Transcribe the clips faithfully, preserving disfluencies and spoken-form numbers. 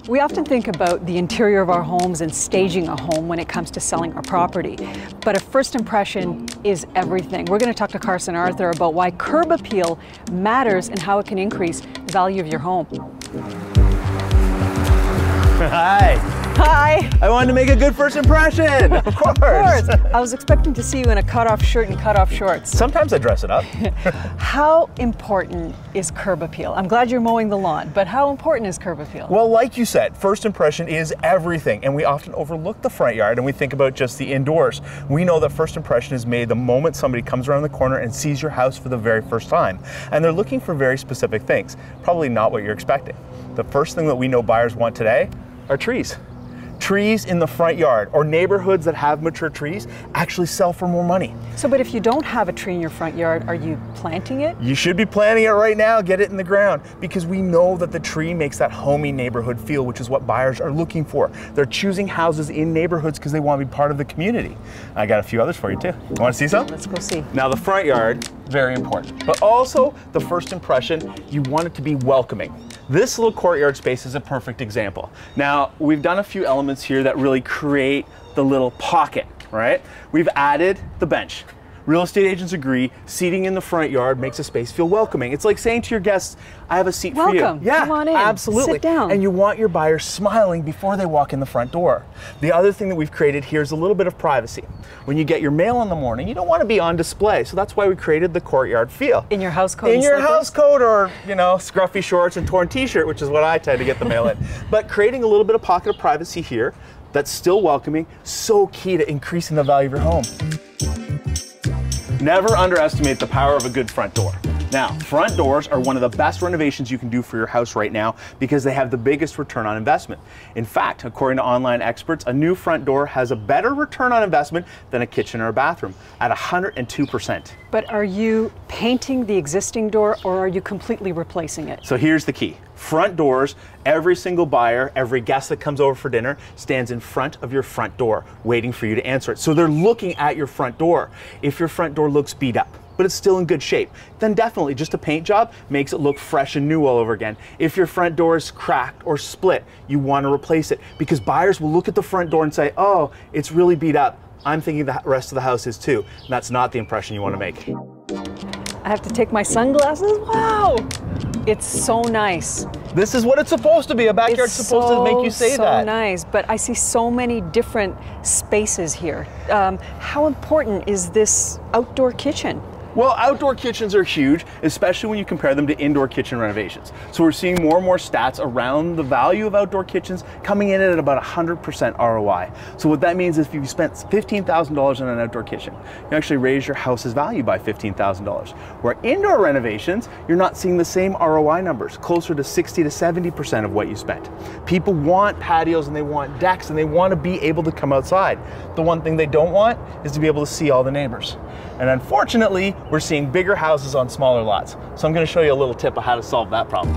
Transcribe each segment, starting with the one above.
We often think about the interior of our homes and staging a home when it comes to selling our property. But a first impression is everything. We're going to talk to Carson Arthur about why curb appeal matters and how it can increase the value of your home. Hi. Hi. I wanted to make a good first impression, of course. Of course. I was expecting to see you in a cutoff shirt and cutoff shorts. Sometimes I dress it up. How important is curb appeal? I'm glad you're mowing the lawn, but how important is curb appeal? Well, like you said, first impression is everything, and we often overlook the front yard and we think about just the indoors. We know that first impression is made the moment somebody comes around the corner and sees your house for the very first time, and they're looking for very specific things, probably not what you're expecting. The first thing that we know buyers want today are trees. Trees in the front yard, or neighborhoods that have mature trees actually sell for more money. So, but if you don't have a tree in your front yard, are you planting it? You should be planting it right now, get it in the ground, because we know that the tree makes that homey neighborhood feel, which is what buyers are looking for. They're choosing houses in neighborhoods because they want to be part of the community. I got a few others for you too. You want to see some? Let's go see. Now the front yard, very important, but also the first impression, you want it to be welcoming. This little courtyard space is a perfect example. Now, we've done a few elements here that really create the little pocket, right? We've added the bench. Real estate agents agree, seating in the front yard makes a space feel welcoming. It's like saying to your guests, I have a seat Welcome. for you. Welcome, Yeah, come on in, absolutely. sit down. And you want your buyers smiling before they walk in the front door. The other thing that we've created here is a little bit of privacy. When you get your mail in the morning, you don't want to be on display, so that's why we created the courtyard feel. In your house coat In and your slippers? house coat, or, you know, scruffy shorts and torn t-shirt, which is what I tend to get the mail in. But creating a little bit of pocket of privacy here that's still welcoming, so key to increasing the value of your home. Never underestimate the power of a good front door. Now, front doors are one of the best renovations you can do for your house right now because they have the biggest return on investment. In fact, according to online experts, a new front door has a better return on investment than a kitchen or a bathroom at one hundred two percent. But are you painting the existing door or are you completely replacing it? So here's the key. Front doors, every single buyer, every guest that comes over for dinner stands in front of your front door waiting for you to answer it. So they're looking at your front door. If your front door looks beat up, but it's still in good shape, then definitely just a paint job makes it look fresh and new all over again. If your front door is cracked or split, you want to replace it because buyers will look at the front door and say, oh, it's really beat up. I'm thinking the rest of the house is too. And that's not the impression you want to make. I have to take my sunglasses? Wow! It's so nice. This is what it's supposed to be. A backyard's It's supposed so, to make you say so that. nice, but I see so many different spaces here. Um, how important is this outdoor kitchen? Well, outdoor kitchens are huge, especially when you compare them to indoor kitchen renovations. So we're seeing more and more stats around the value of outdoor kitchens coming in at about one hundred percent R O I. So what that means is if you spent fifteen thousand dollars on an outdoor kitchen, you actually raise your house's value by fifteen thousand dollars. Where indoor renovations, you're not seeing the same R O I numbers, closer to sixty to seventy percent of what you spent. People want patios and they want decks and they want to be able to come outside. The one thing they don't want is to be able to see all the neighbors. And unfortunately, we're seeing bigger houses on smaller lots. So I'm going to show you a little tip of how to solve that problem.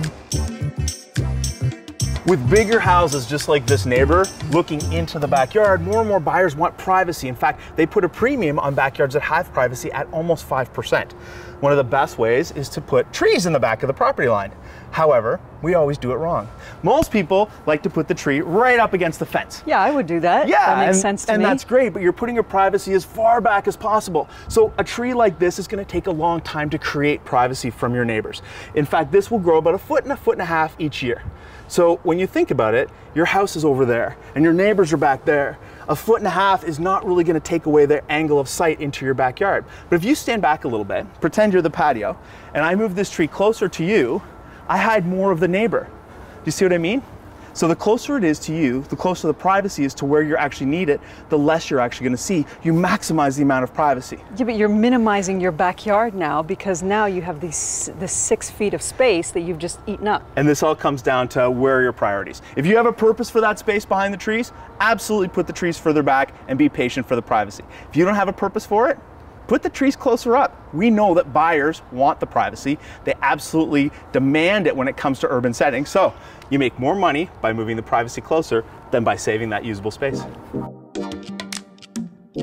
With bigger houses just like this neighbor looking into the backyard, more and more buyers want privacy. In fact, they put a premium on backyards that have privacy at almost five percent. One of the best ways is to put trees in the back of the property line. However, we always do it wrong. Most people like to put the tree right up against the fence. Yeah, I would do that. Yeah, that makes and, sense to and me. that's great, but you're putting your privacy as far back as possible. So a tree like this is going to take a long time to create privacy from your neighbors. In fact, this will grow about a foot and a foot and a half each year. So when you think about it, your house is over there and your neighbors are back there. A foot and a half is not really going to take away their angle of sight into your backyard. But if you stand back a little bit, pretend you're the patio, and I move this tree closer to you, I hide more of the neighbor. Do you see what I mean? So the closer it is to you, the closer the privacy is to where you actually need it, the less you're actually going to see. You maximize the amount of privacy. Yeah, but you're minimizing your backyard now because now you have these this six feet of space that you've just eaten up. And this all comes down to where are your priorities. If you have a purpose for that space behind the trees, absolutely put the trees further back and be patient for the privacy. If you don't have a purpose for it, put the trees closer up. We know that buyers want the privacy. They absolutely demand it when it comes to urban settings. So you make more money by moving the privacy closer than by saving that usable space.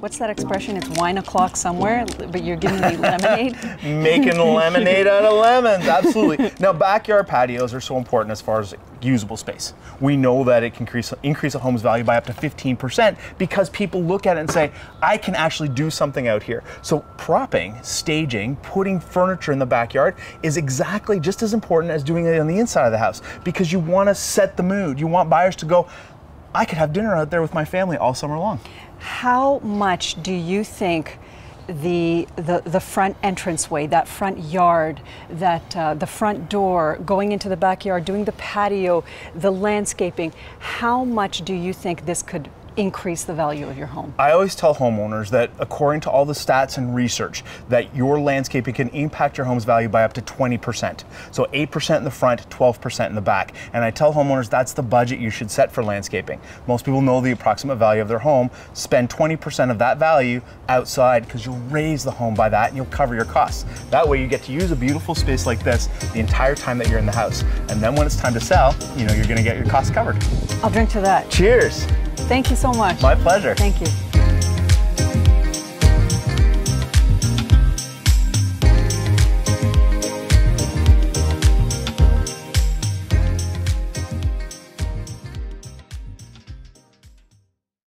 what's that expression? It's wine o'clock somewhere, but you're giving me lemonade? Making lemonade out of lemons, absolutely. Now, backyard patios are so important as far as usable space. We know that it can increase, increase a home's value by up to fifteen percent because people look at it and say, I can actually do something out here. So propping, staging, putting furniture in the backyard is exactly just as important as doing it on the inside of the house, because you want to set the mood. You want buyers to go, I could have dinner out there with my family all summer long. How much do you think the the the front entranceway, that front yard, that uh, the front door, going into the backyard, doing the patio, the landscaping, how much do you think this could increase the value of your home? I always tell homeowners that according to all the stats and research, that your landscaping can impact your home's value by up to twenty percent. So eight percent in the front, twelve percent in the back. And I tell homeowners that's the budget you should set for landscaping. Most people know the approximate value of their home. Spend twenty percent of that value outside, because you'll raise the home by that and you'll cover your costs. That way you get to use a beautiful space like this the entire time that you're in the house. And then when it's time to sell, you know, you're gonna get your costs covered. I'll drink to that. Cheers. Thank you so much. My pleasure. Thank you.